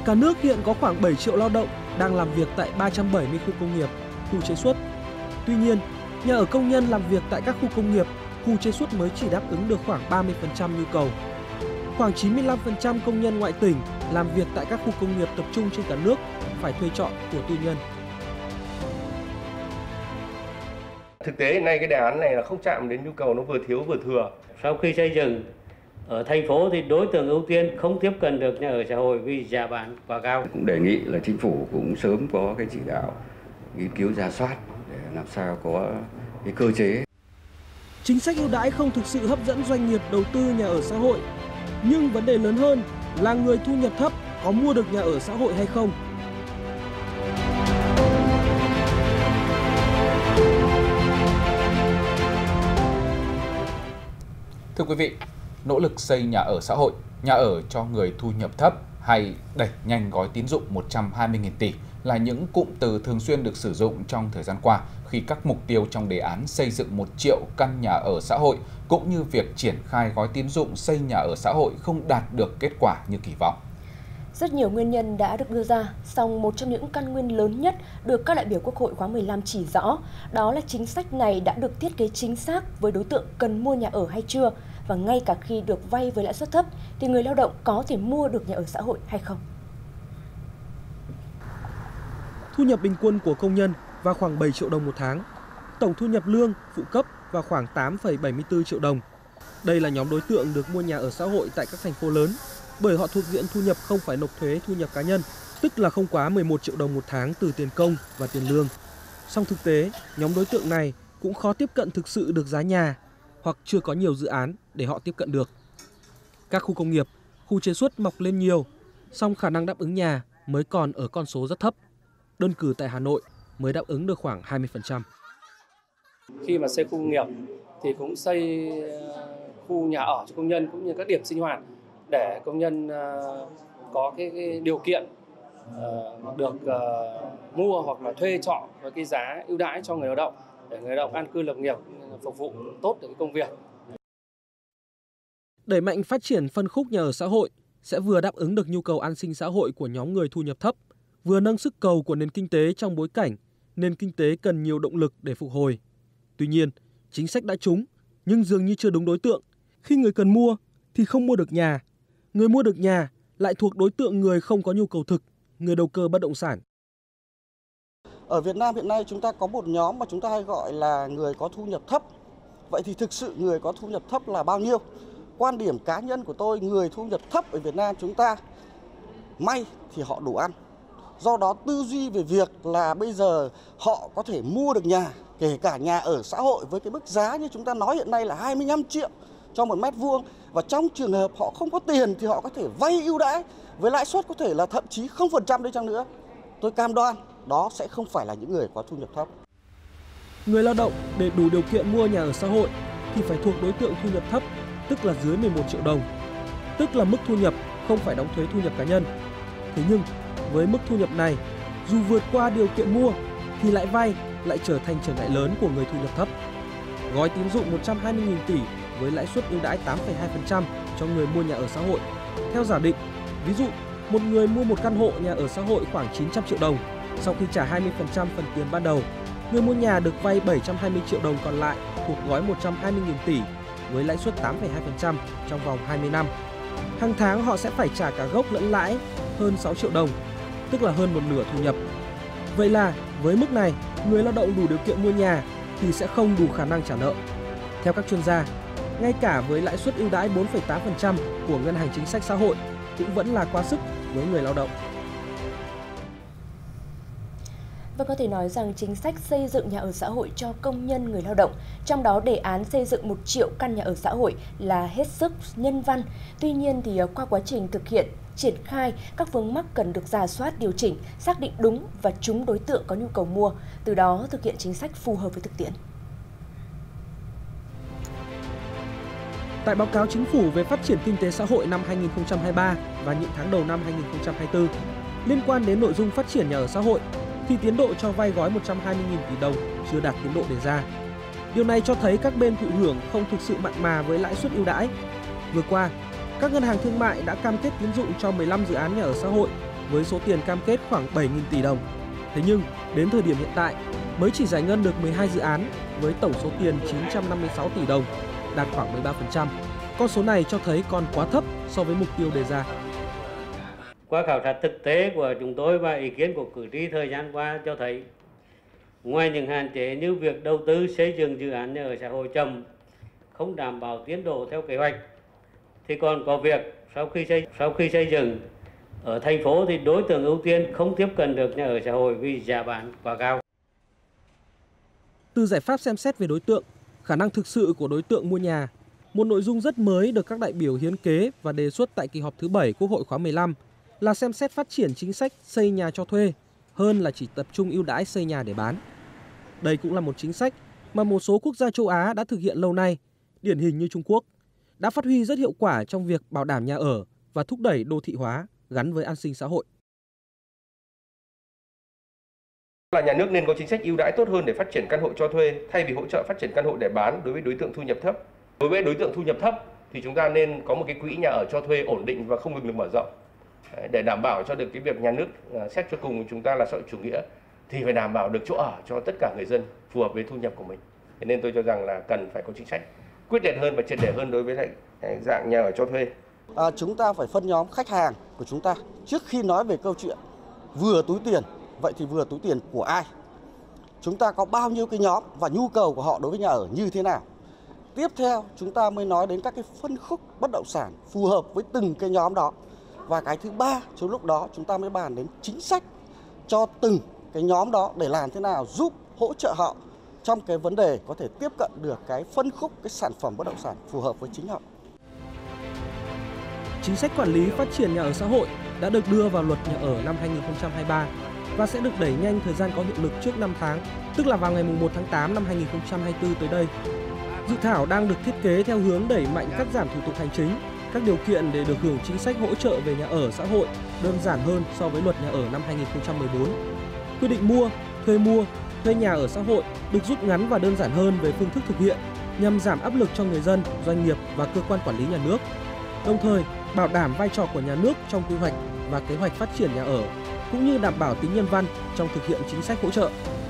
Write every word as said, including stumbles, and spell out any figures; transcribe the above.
Cả nước hiện có khoảng bảy triệu lao động đang làm việc tại ba trăm bảy mươi khu công nghiệp, khu chế xuất. Tuy nhiên, nhà ở công nhân làm việc tại các khu công nghiệp, khu chế xuất mới chỉ đáp ứng được khoảng ba mươi phần trăm nhu cầu. Khoảng chín mươi lăm phần trăm công nhân ngoại tỉnh làm việc tại các khu công nghiệp tập trung trên cả nước phải thuê trọ của tư nhân. Thực tế hiện nay cái đề án này là không chạm đến nhu cầu, nó vừa thiếu vừa thừa. Sau khi xây dựng ở thành phố thì đối tượng ưu tiên không tiếp cận được nhà ở xã hội vì giá bán quá cao. Cũng đề nghị là chính phủ cũng sớm có cái chỉ đạo nghiên cứu rà soát để làm sao có cái cơ chế. Chính sách ưu đãi không thực sự hấp dẫn doanh nghiệp đầu tư nhà ở xã hội. Nhưng vấn đề lớn hơn là người thu nhập thấp có mua được nhà ở xã hội hay không. Thưa quý vị, nỗ lực xây nhà ở xã hội, nhà ở cho người thu nhập thấp hay đẩy nhanh gói tín dụng một trăm hai mươi nghìn tỷ là những cụm từ thường xuyên được sử dụng trong thời gian qua khi các mục tiêu trong đề án xây dựng một triệu căn nhà ở xã hội cũng như việc triển khai gói tín dụng xây nhà ở xã hội không đạt được kết quả như kỳ vọng. Rất nhiều nguyên nhân đã được đưa ra, song một trong những căn nguyên lớn nhất được các đại biểu Quốc hội khóa mười lăm chỉ rõ, đó là chính sách này đã được thiết kế chính xác với đối tượng cần mua nhà ở hay chưa, và ngay cả khi được vay với lãi suất thấp thì người lao động có thể mua được nhà ở xã hội hay không. Thu nhập bình quân của công nhân vào khoảng bảy triệu đồng một tháng, tổng thu nhập lương, phụ cấp vào khoảng tám phẩy bảy mươi tư triệu đồng. Đây là nhóm đối tượng được mua nhà ở xã hội tại các thành phố lớn, bởi họ thuộc diện thu nhập không phải nộp thuế thu nhập cá nhân, tức là không quá mười một triệu đồng một tháng từ tiền công và tiền lương. Song thực tế, nhóm đối tượng này cũng khó tiếp cận thực sự được giá nhà, hoặc chưa có nhiều dự án để họ tiếp cận được. Các khu công nghiệp, khu chế xuất mọc lên nhiều, song khả năng đáp ứng nhà mới còn ở con số rất thấp. Đơn cử tại Hà Nội mới đáp ứng được khoảng hai mươi phần trăm. Khi mà xây khu công nghiệp thì cũng xây khu nhà ở cho công nhân cũng như các điểm sinh hoạt để công nhân có cái, cái điều kiện được mua hoặc là thuê trọ với cái giá ưu đãi cho người lao động để người lao động an cư lập nghiệp, phục vụ tốt được cái công việc. Đẩy mạnh phát triển phân khúc nhà ở xã hội sẽ vừa đáp ứng được nhu cầu an sinh xã hội của nhóm người thu nhập thấp, vừa nâng sức cầu của nền kinh tế trong bối cảnh nền kinh tế cần nhiều động lực để phục hồi. Tuy nhiên, chính sách đã trúng nhưng dường như chưa đúng đối tượng. Khi người cần mua thì không mua được nhà, người mua được nhà lại thuộc đối tượng người không có nhu cầu thực, người đầu cơ bất động sản. Ở Việt Nam hiện nay chúng ta có một nhóm mà chúng ta hay gọi là người có thu nhập thấp. Vậy thì thực sự người có thu nhập thấp là bao nhiêu? Quan điểm cá nhân của tôi, người thu nhập thấp ở Việt Nam chúng ta may thì họ đủ ăn. Do đó tư duy về việc là bây giờ họ có thể mua được nhà, kể cả nhà ở xã hội với cái mức giá như chúng ta nói hiện nay là hai mươi lăm triệu cho một mét vuông. Và trong trường hợp họ không có tiền thì họ có thể vay ưu đãi với lãi suất có thể là thậm chí không phần trăm đi chăng nữa. Tôi cam đoan đó sẽ không phải là những người có thu nhập thấp. Người lao động để đủ điều kiện mua nhà ở xã hội thì phải thuộc đối tượng thu nhập thấp, tức là dưới mười một triệu đồng, tức là mức thu nhập không phải đóng thuế thu nhập cá nhân. Thế nhưng với mức thu nhập này, dù vượt qua điều kiện mua thì lãi vay lại trở thành trở ngại lớn của người thu nhập thấp. Gói tín dụng một trăm hai mươi nghìn tỷ với lãi suất ưu đãi tám phẩy hai phần trăm cho người mua nhà ở xã hội. Theo giả định, ví dụ một người mua một căn hộ nhà ở xã hội khoảng chín trăm triệu đồng, sau khi trả hai mươi phần trăm phần tiền ban đầu, người mua nhà được vay bảy trăm hai mươi triệu đồng còn lại thuộc gói một trăm hai mươi nghìn tỷ với lãi suất tám phẩy hai phần trăm trong vòng hai mươi năm. Hàng tháng họ sẽ phải trả cả gốc lẫn lãi hơn sáu triệu đồng, tức là hơn một nửa thu nhập. Vậy là với mức này, người lao động đủ điều kiện mua nhà thì sẽ không đủ khả năng trả nợ. Theo các chuyên gia, ngay cả với lãi suất ưu đãi bốn phẩy tám phần trăm của Ngân hàng Chính sách Xã hội cũng vẫn là quá sức với người lao động. Và có thể nói rằng chính sách xây dựng nhà ở xã hội cho công nhân người lao động, trong đó đề án xây dựng một triệu căn nhà ở xã hội là hết sức nhân văn. Tuy nhiên thì qua quá trình thực hiện, triển khai, các vướng mắc cần được rà soát, điều chỉnh, xác định đúng và trúng đối tượng có nhu cầu mua, từ đó thực hiện chính sách phù hợp với thực tiễn. Tại báo cáo Chính phủ về phát triển kinh tế xã hội năm hai nghìn không trăm hai mươi ba và những tháng đầu năm hai nghìn không trăm hai mươi tư, liên quan đến nội dung phát triển nhà ở xã hội, thì tiến độ cho vay gói một trăm hai mươi nghìn tỷ đồng chưa đạt tiến độ đề ra. Điều này cho thấy các bên thụ hưởng không thực sự mặn mà với lãi suất ưu đãi. Vừa qua, các ngân hàng thương mại đã cam kết tín dụng cho mười lăm dự án nhà ở xã hội với số tiền cam kết khoảng bảy nghìn tỷ đồng. Thế nhưng, đến thời điểm hiện tại, mới chỉ giải ngân được mười hai dự án với tổng số tiền chín trăm năm mươi sáu tỷ đồng, đạt khoảng mười ba phần trăm. Con số này cho thấy còn quá thấp so với mục tiêu đề ra. Qua khảo sát thực tế của chúng tôi và ý kiến của cử tri thời gian qua cho thấy, ngoài những hạn chế như việc đầu tư xây dựng dự án nhà ở xã hội chậm, không đảm bảo tiến độ theo kế hoạch, thì còn có việc sau khi xây sau khi xây dựng ở thành phố thì đối tượng ưu tiên không tiếp cận được nhà ở xã hội vì giá bán quá cao. Từ giải pháp xem xét về đối tượng, khả năng thực sự của đối tượng mua nhà, một nội dung rất mới được các đại biểu hiến kế và đề xuất tại kỳ họp thứ bảy Quốc hội khóa mười lăm là xem xét phát triển chính sách xây nhà cho thuê hơn là chỉ tập trung ưu đãi xây nhà để bán. Đây cũng là một chính sách mà một số quốc gia châu Á đã thực hiện lâu nay, điển hình như Trung Quốc, đã phát huy rất hiệu quả trong việc bảo đảm nhà ở và thúc đẩy đô thị hóa gắn với an sinh xã hội. Là nhà nước nên có chính sách ưu đãi tốt hơn để phát triển căn hộ cho thuê thay vì hỗ trợ phát triển căn hộ để bán đối với đối tượng thu nhập thấp. Đối với đối tượng thu nhập thấp thì chúng ta nên có một cái quỹ nhà ở cho thuê ổn định và không ngừng được mở rộng để đảm bảo cho được cái việc nhà nước xét cho cùng chúng ta là xã hội chủ nghĩa thì phải đảm bảo được chỗ ở cho tất cả người dân phù hợp với thu nhập của mình. Thế nên tôi cho rằng là cần phải có chính sách quyết liệt hơn và triệt để hơn đối với lại dạng nhà ở cho thuê. À, chúng ta phải phân nhóm khách hàng của chúng ta trước khi nói về câu chuyện vừa túi tiền. Vậy thì vừa túi tiền của ai? Chúng ta có bao nhiêu cái nhóm và nhu cầu của họ đối với nhà ở như thế nào? Tiếp theo chúng ta mới nói đến các cái phân khúc bất động sản phù hợp với từng cái nhóm đó. Và cái thứ ba, trong lúc đó chúng ta mới bàn đến chính sách cho từng cái nhóm đó để làm thế nào giúp hỗ trợ họ trong cái vấn đề có thể tiếp cận được cái phân khúc, cái sản phẩm bất động sản phù hợp với chính họ. Chính sách quản lý phát triển nhà ở xã hội đã được đưa vào luật nhà ở năm hai nghìn không trăm hai mươi ba và sẽ được đẩy nhanh thời gian có hiệu lực trước năm tháng, tức là vào ngày mùng một tháng tám năm hai nghìn không trăm hai mươi tư tới đây. Dự thảo đang được thiết kế theo hướng đẩy mạnh cắt giảm thủ tục hành chính, các điều kiện để được hưởng chính sách hỗ trợ về nhà ở xã hội đơn giản hơn so với luật nhà ở năm hai nghìn không trăm mười bốn. Quy định mua, thuê mua, thuê nhà ở xã hội được rút ngắn và đơn giản hơn về phương thức thực hiện nhằm giảm áp lực cho người dân, doanh nghiệp và cơ quan quản lý nhà nước. Đồng thời, bảo đảm vai trò của nhà nước trong quy hoạch và kế hoạch phát triển nhà ở, cũng như đảm bảo tính nhân văn trong thực hiện chính sách hỗ trợ.